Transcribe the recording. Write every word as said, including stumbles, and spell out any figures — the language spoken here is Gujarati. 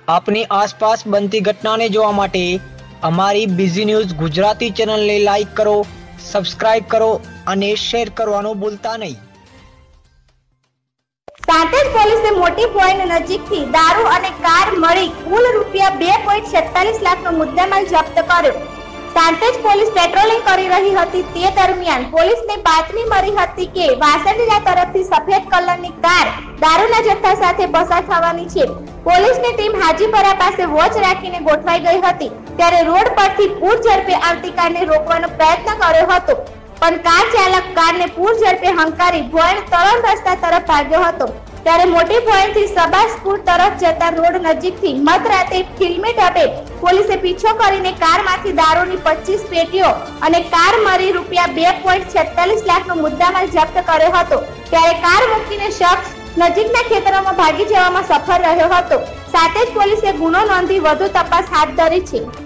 આપની આસપાસ બનતી ઘટનાને જોવા માટે અમારી બીઝી ન્યૂઝ ગુજરાતી ચેનલને લાઈક કરો, સબસ્ક્રાઇબ કરો અને શેર કરવાનું ભૂલતા નહીં। સાંતેજ પોલીસે મોટી પોઈન્ટ નજીકથી દારૂ અને કાર મળી કુલ રૂપિયા બે પોઈન્ટ છેતાલીસ લાખનો મુદ્દામાલ જપ્ત કર્યો। સાંતેજ પોલીસ પેટ્રોલિંગ કરી રહી હતી તે દરમિયાન પોલીસને બાતમી મળી હતી કે વાસંદરા તરફથી સફેદ કલરની કાર દારૂના જથ્થા સાથે પસાર થવાની છે। પોલીસની ટીમ હાજીપરા પાસે વોચ રાખીને ગોઠવાઈ ગઈ હતી ત્યારે રોડ પરથી પૂર ઝડપે આવતી કારને રોકવાનો પ્રયત્ન કર્યો હતો, પણ કાર ચાલક કારને પૂર ઝડપે હંકારી ભોયણ ત્રણ રસ્તા તરફ ભાગ્યો હતો। ત્યારે મોટી ભોયણથી સબાસપુર તરફ જતા રોડ નજીકથી મધરાતે ફિલ્મી ઢબે પોલીસે પીછો કરીને કારમાંથી દારૂની પચીસ પેટીઓ અને કાર મળી રૂપિયા બે પોઈન્ટ છેતાલીસ લાખનો મુદ્દામાલ જપ્ત કર્યો હતો। ત્યારે કાર મૂકીને શખ્સ નજીકના ખેતરોમાં ભાગી જવામાં સફળ રહ્યો હતો। સાથે જ પોલીસે ગુનો નોંધી વધુ તપાસ હાથ ધરી છે।